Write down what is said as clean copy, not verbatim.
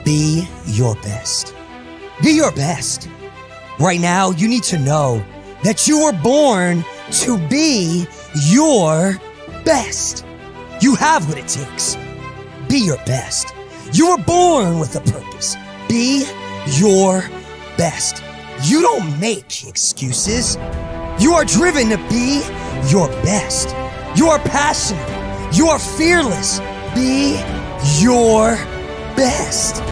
Be your best. Be your best. Right now, you need to know that you were born to be your best. You have what it takes. Be your best. You were born with a purpose. Be your best. You don't make excuses. You are driven to be your best. You are passionate. You are fearless. Be your best.